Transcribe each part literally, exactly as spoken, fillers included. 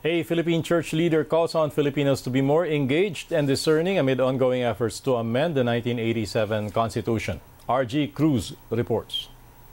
A Philippine church leader calls on Filipinos to be more engaged and discerning amid ongoing efforts to amend the nineteen eighty-seven Constitution. R G Cruz reports.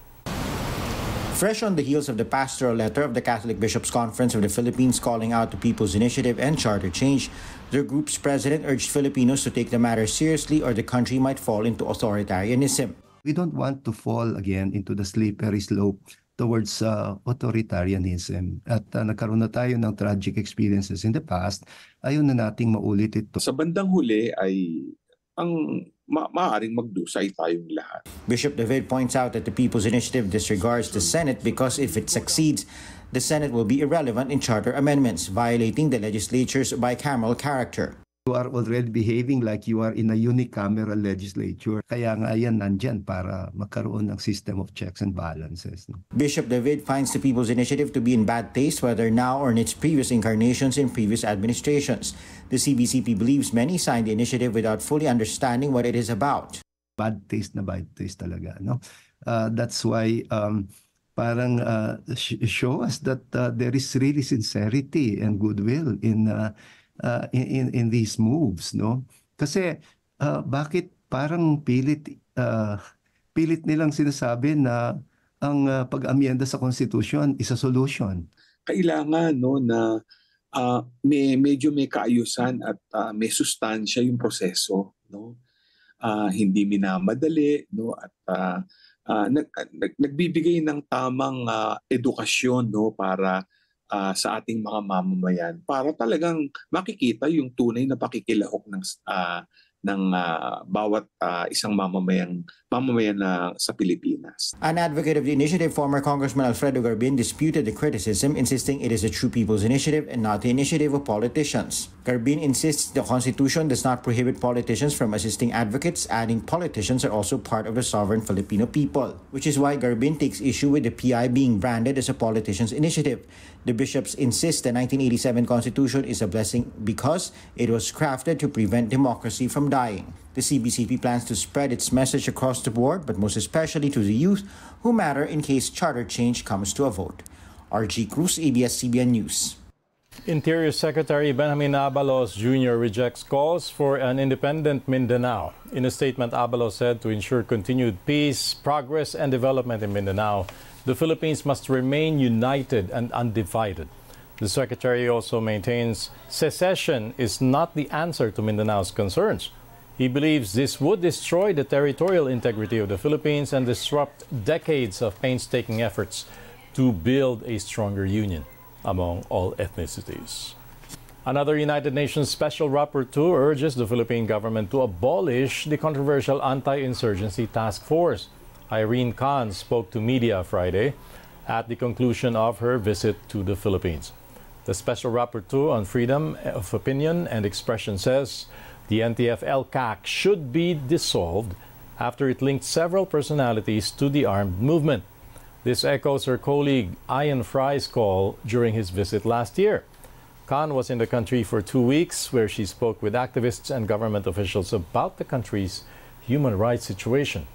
Fresh on the heels of the pastoral letter of the Catholic Bishops' Conference of the Philippines calling out the People's Initiative and charter change, their group's president urged Filipinos to take the matter seriously or the country might fall into authoritarianism. We don't want to fall again into the slippery slope towards uh, authoritarianism. At uh, nagkaroon na tayo ng tragic experiences in the past, ayaw na nating maulit ito. Sa bandang huli ay ang ma maaaring magdusay tayong lahat. Bishop David points out that the People's Initiative disregards the Senate because if it succeeds, the Senate will be irrelevant in charter amendments, violating the legislature's bicameral character. You are already behaving like you are in a unicameral legislature. Kaya nga yan nandyan para magkaroon ng system of checks and balances. No? Bishop David finds the People's Initiative to be in bad taste whether now or in its previous incarnations in previous administrations. The C B C P believes many signed the initiative without fully understanding what it is about. Bad taste na bad taste talaga. No? Uh, that's why um, parang uh, show us that uh, there is really sincerity and goodwill in uh, Uh, in, in in these moves, no? Kasi uh, bakit parang pilit uh, pilit nilang sinasabi na ang uh, pag-amyenda sa Constitution is a solution. Kailangan no na uh, may medyo may kaayusan at uh, may sustansya yung proseso, no? Uh, hindi minamadali, no? At uh, uh, nag, nag, nagbibigay ng tamang uh, edukasyon, no, para Uh, sa ating mga mamamayan para talagang makikita yung tunay na pakikilahok ng uh, ng uh, bawat uh, isang mamamayang mamamayan na sa Pilipinas. An advocate of the initiative, former Congressman Alfredo Garbin, disputed the criticism, insisting it is a true people's initiative and not the initiative of politicians. Garbin insists the Constitution does not prohibit politicians from assisting advocates, adding politicians are also part of the sovereign Filipino people, which is why Garbin takes issue with the P I being branded as a politician's initiative. The bishops insist the nineteen eighty-seven Constitution is a blessing because it was crafted to prevent democracy from dying. The C B C P plans to spread its message across the board, but most especially to the youth who matter in case charter change comes to a vote. R G Cruz, A B S C B N News. Interior Secretary Benjamin Abalos Junior rejects calls for an independent Mindanao. In a statement, Abalos said to ensure continued peace, progress, and development in Mindanao, the Philippines must remain united and undivided. The Secretary also maintains secession is not the answer to Mindanao's concerns. He believes this would destroy the territorial integrity of the Philippines and disrupt decades of painstaking efforts to build a stronger union among all ethnicities. Another United Nations Special Rapporteur urges the Philippine government to abolish the controversial Anti-Insurgency Task Force. Irene Khan spoke to media Friday at the conclusion of her visit to the Philippines. The Special Rapporteur on Freedom of Opinion and Expression says the N T F L C A C should be dissolved after it linked several personalities to the armed movement. This echoes her colleague Ian Fry's call during his visit last year. Khan was in the country for two weeks where she spoke with activists and government officials about the country's human rights situation.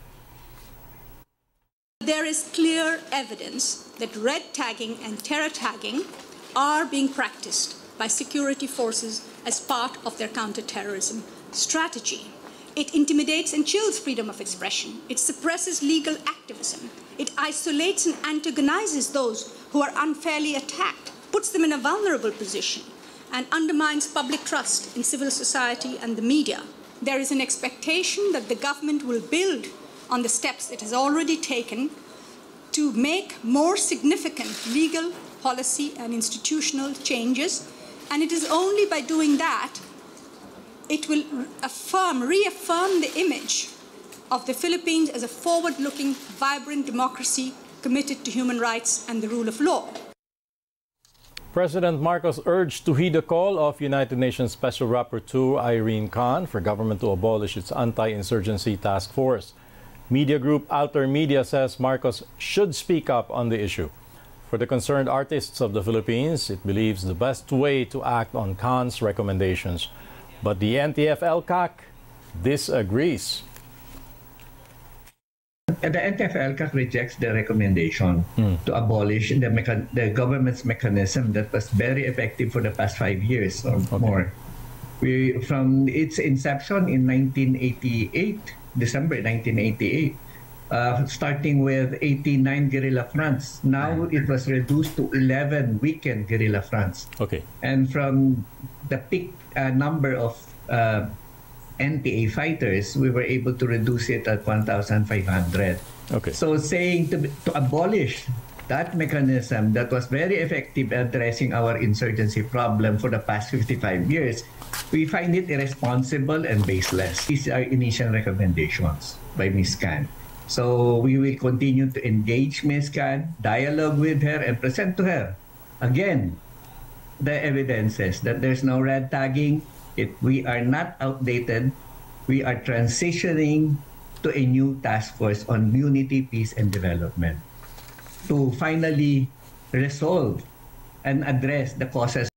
There is clear evidence that red tagging and terror tagging are being practiced by security forces as part of their counterterrorism strategy. It intimidates and chills freedom of expression. It suppresses legal activism. It isolates and antagonizes those who are unfairly attacked, puts them in a vulnerable position, and undermines public trust in civil society and the media. There is an expectation that the government will build on the steps it has already taken to make more significant legal, policy, and institutional changes. And it is only by doing that it will affirm, reaffirm the image of the Philippines as a forward-looking, vibrant democracy committed to human rights and the rule of law. President Marcos urged to heed the call of United Nations Special Rapporteur Irene Khan for government to abolish its anti-insurgency task force. Media group Alter Media says Marcos should speak up on the issue. For the concerned artists of the Philippines, it believes the best way to act on Khan's recommendations. But the N T F L C A C disagrees. the N T F L C A C rejects the recommendation mm. to abolish the, mechan- the government's mechanism that was very effective for the past five years or okay. more. We, from its inception in nineteen eighty-eight, December nineteen eighty-eight, uh, starting with eighty-nine guerrilla fronts. Now it was reduced to eleven weekend guerrilla fronts. Okay. And from the peak uh, number of uh, N P A fighters, we were able to reduce it at one thousand five hundred. Okay. So saying to, to abolish that mechanism that was very effective at addressing our insurgency problem for the past fifty-five years, we find it irresponsible and baseless. These are initial recommendations by Miz Can. So we will continue to engage Miz Can, dialogue with her, and present to her, again, the evidences that there's no red tagging. It, we are not outdated. We are transitioning to a new task force on unity, peace, and development to finally resolve and address the causes.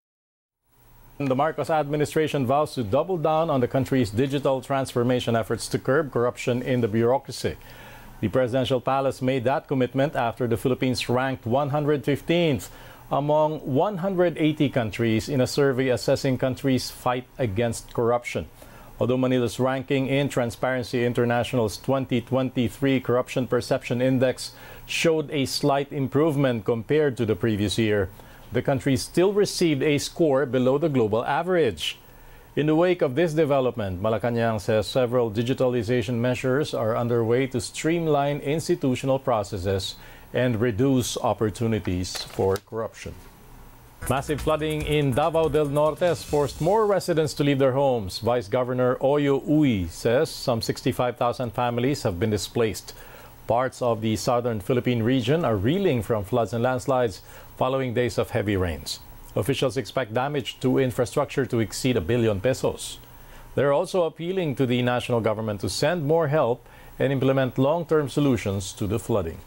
The Marcos administration vows to double down on the country's digital transformation efforts to curb corruption in the bureaucracy. The presidential palace made that commitment after the Philippines ranked one hundred fifteenth among one hundred eighty countries in a survey assessing countries' fight against corruption. Although Manila's ranking in Transparency International's twenty twenty-three Corruption Perception Index showed a slight improvement compared to the previous year, the country still received a score below the global average. In the wake of this development, Malacanang says several digitalization measures are underway to streamline institutional processes and reduce opportunities for corruption. Massive flooding in Davao del Norte has forced more residents to leave their homes. Vice Governor Oyo Uy says some sixty-five thousand families have been displaced. Parts of the southern Philippine region are reeling from floods and landslides following days of heavy rains. Officials expect damage to infrastructure to exceed a billion pesos. They're also appealing to the national government to send more help and implement long-term solutions to the flooding.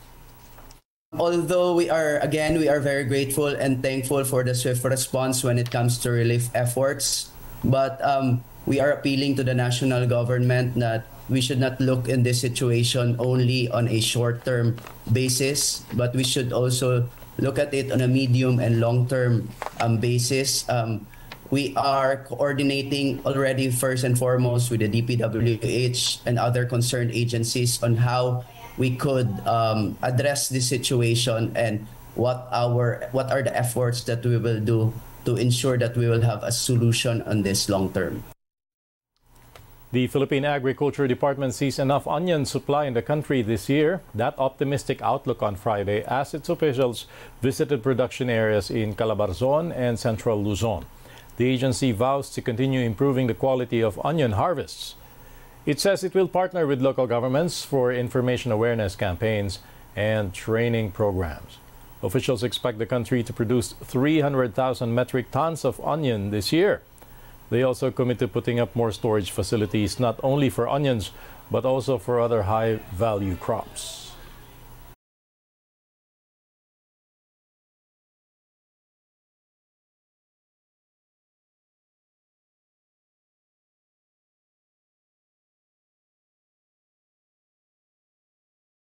Although we are, again, we are very grateful and thankful for the swift response when it comes to relief efforts, but um, we are appealing to the national government that we should not look in this situation only on a short-term basis, but we should also look at it on a medium and long-term um, basis. Um, we are coordinating already first and foremost with the D P W H and other concerned agencies on how we could um, address this situation and what our what are the efforts that we will do to ensure that we will have a solution on this long term. The Philippine Agriculture Department sees enough onion supply in the country this year. That optimistic outlook on Friday as its officials visited production areas in Calabarzon and Central Luzon. The agency vows to continue improving the quality of onion harvests. It says it will partner with local governments for information awareness campaigns and training programs. Officials expect the country to produce three hundred thousand metric tons of onion this year. They also commit to putting up more storage facilities not only for onions, but also for other high-value crops.